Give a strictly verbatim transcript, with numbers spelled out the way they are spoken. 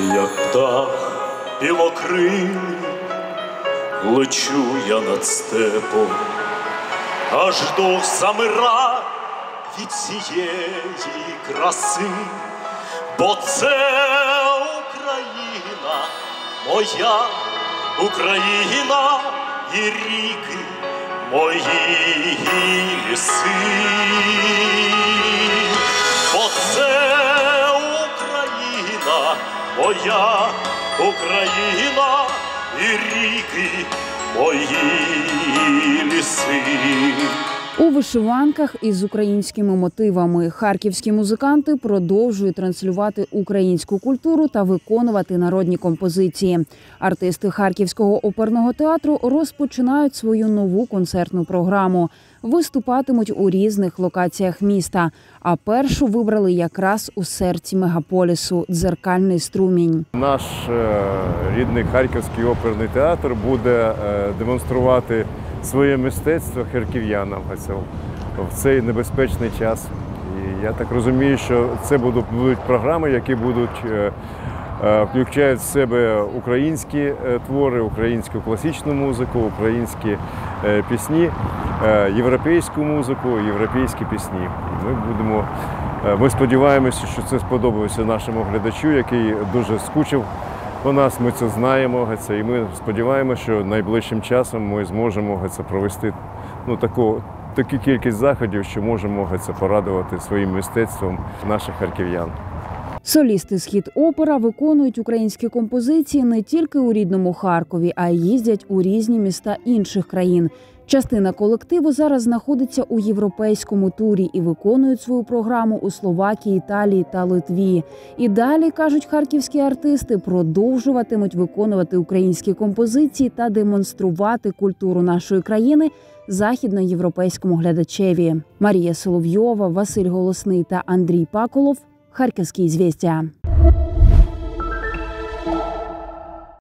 як птах білокрилий, лечу я над степом, аж дух замира від цієї краси, бо це Україна, моя Україна, і ріки мої, і ліси, бо це Україна, моя Україна, і ріки мої, і ліси. У вишиванках із українськими мотивами харківські музиканти продовжують транслювати українську культуру та виконувати народні композиції. Артисти Харківського оперного театру розпочинають свою нову концертну програму. Виступатимуть у різних локаціях міста, а першу вибрали якраз у серці мегаполісу – Дзеркальний струмінь. Наш рідний Харківський оперний театр буде демонструвати своє мистецтво харків'янам в цей небезпечний час. І я так розумію, що це будуть програми, які будуть включають в себе українські твори, українську класичну музику, українські пісні, європейську музику, європейські пісні. Ми будемо, ми сподіваємося, що це сподобається нашому глядачу, який дуже скучив по нас, ми це знаємо, і ми сподіваємося, що найближчим часом ми зможемо провести ну, таку, таку кількість заходів, що можемо порадувати своїм мистецтвом наших харків'ян. Солісти «Схід-опера» виконують українські композиції не тільки у рідному Харкові, а й їздять у різні міста інших країн. Частина колективу зараз знаходиться у європейському турі і виконують свою програму у Словакії, Італії та Литві. І далі, кажуть харківські артисти, продовжуватимуть виконувати українські композиції та демонструвати культуру нашої країни західноєвропейському глядачеві. Марія Соловйова, Василь Голосний та Андрій Паколов. Харківські звістя.